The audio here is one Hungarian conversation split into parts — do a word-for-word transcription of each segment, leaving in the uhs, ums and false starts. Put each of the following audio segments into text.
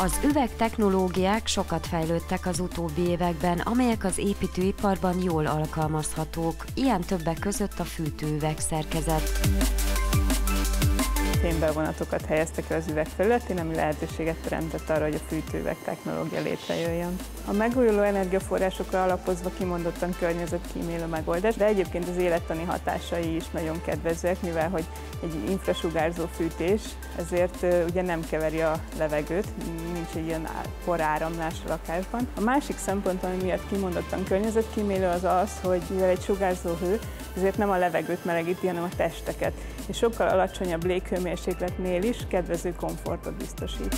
Az üvegtechnológiák sokat fejlődtek az utóbbi években, amelyek az építőiparban jól alkalmazhatók, ilyen többek között a fűtőüveg szerkezet. Fémbevonatokat helyeztek el az üveg felületén, ami lehetőséget teremtett arra, hogy a fűtőüveg technológia létrejöjjön. A megújuló energiaforrásokra alapozva kimondottan környezetkímélő megoldás, de egyébként az élettani hatásai is nagyon kedvezőek, mivel hogy egy infrasugárzó fűtés, ezért ugye nem keveri a levegőt, nincs egy ilyen poráramlás a lakásban. A másik szempont, ami miatt kimondottan környezetkímélő, az az, hogy mivel egy sugárzó hő, ezért nem a levegőt melegíti, hanem a testeket, és sokkal alacsonyabb léghőmérsékletnél is kedvező komfortot biztosít.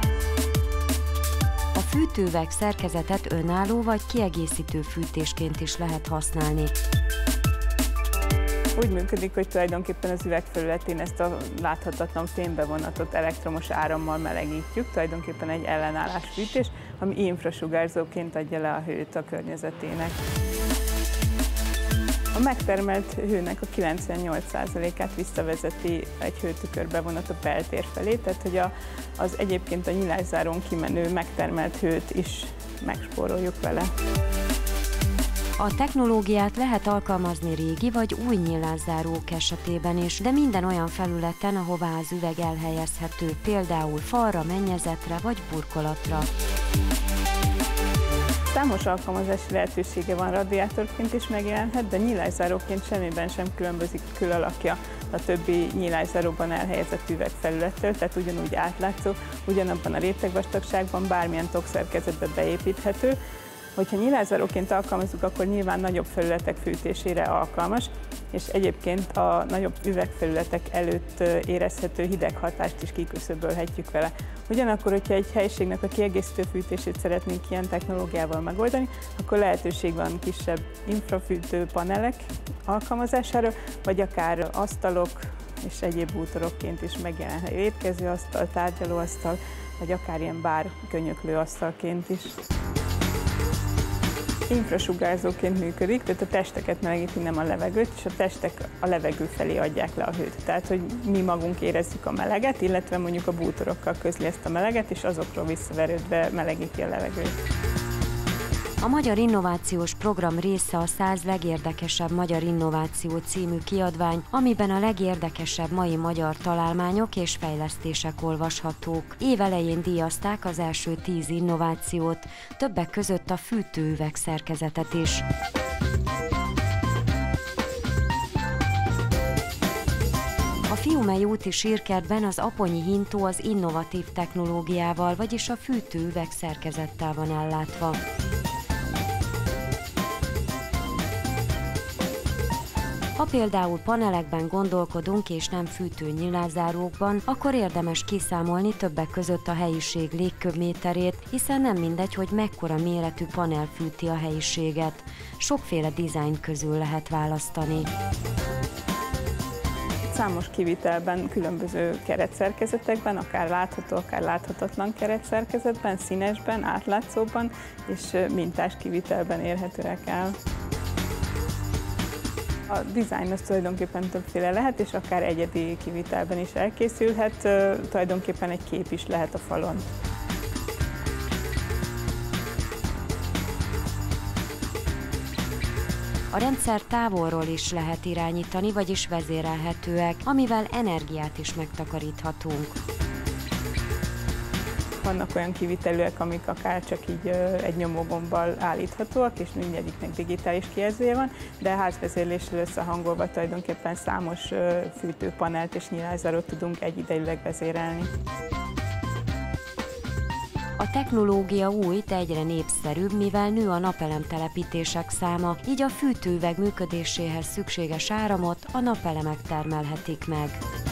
A fűtőüveg szerkezetet önálló vagy kiegészítő fűtésként is lehet használni. Úgy működik, hogy tulajdonképpen az üveg felületén ezt a láthatatlan fémbevonatot elektromos árammal melegítjük, tulajdonképpen egy ellenállás fűtés, ami infrasugárzóként adja le a hőt a környezetének. A megtermelt hőnek a kilencvennyolc százalékát visszavezeti egy hőtükörbevonat a beltér felé, tehát hogy a, az egyébként a nyilászárón kimenő megtermelt hőt is megspóroljuk vele. A technológiát lehet alkalmazni régi vagy új nyilászárók esetében is, de minden olyan felületen, ahová az üveg elhelyezhető, például falra, mennyezetre vagy burkolatra. Számos alkalmazási lehetősége van, radiátorként is megjelenhet, de nyilászáróként semmiben sem különbözik külalakja a többi nyilászáróban elhelyezett üvegfelülettől, tehát ugyanúgy átlátszó, ugyanabban a rétegvastagságban, bármilyen tokszerkezetbe beépíthető. Hogyha nyilászáróként alkalmazzuk, akkor nyilván nagyobb felületek fűtésére alkalmas, és egyébként a nagyobb üvegfelületek előtt érezhető hideg hatást is kiküszöbölhetjük vele. Ugyanakkor, hogyha egy helyiségnek a kiegészítő fűtését szeretnénk ilyen technológiával megoldani, akkor lehetőség van kisebb infrafűtő panelek alkalmazására, vagy akár asztalok és egyéb bútorokként is megjelenhet. Étkezőasztal, tárgyalóasztal, vagy akár ilyen bár könyöklőasztalként is. Infrasugárzóként működik, tehát a testeket melegíti, nem a levegőt, és a testek a levegő felé adják le a hőt. Tehát, hogy mi magunk érezzük a meleget, illetve mondjuk a bútorokkal közli ezt a meleget, és azokról visszaverődve melegíti a levegőt. A Magyar Innovációs Program része a száz legérdekesebb magyar innováció című kiadvány, amiben a legérdekesebb mai magyar találmányok és fejlesztések olvashatók. Év elején díjazták az első tíz innovációt, többek között a fűtőüveg szerkezetet is. A Fiumei úti sírkertben az Aponyi hintó az innovatív technológiával, vagyis a fűtőüveg szerkezettel van ellátva. Ha például panelekben gondolkodunk és nem fűtő nyilászárókban, akkor érdemes kiszámolni többek között a helyiség légköbméterét, hiszen nem mindegy, hogy mekkora méretű panel fűti a helyiséget. Sokféle dizájn közül lehet választani. Számos kivitelben, különböző keretszerkezetekben, akár látható, akár láthatatlan keretszerkezetben, színesben, átlátszóban és mintás kivitelben érhetőek el. A dizájn az tulajdonképpen többféle lehet, és akár egyedi kivitelben is elkészülhet, tulajdonképpen egy kép is lehet a falon. A rendszer távolról is lehet irányítani, vagyis vezérelhetőek, amivel energiát is megtakaríthatunk. Vannak olyan kivitelűek, amik akár csak így egy nyomógombbal állíthatóak, és mindegyiknek digitális kijelzője van, de házvezérléssel összehangolva tulajdonképpen számos fűtőpanelt és nyilászárót tudunk egyidejűleg vezérelni. A technológia új, de egyre népszerűbb, mivel nő a napelemtelepítések száma, így a fűtőüveg működéséhez szükséges áramot a napelemek termelhetik meg.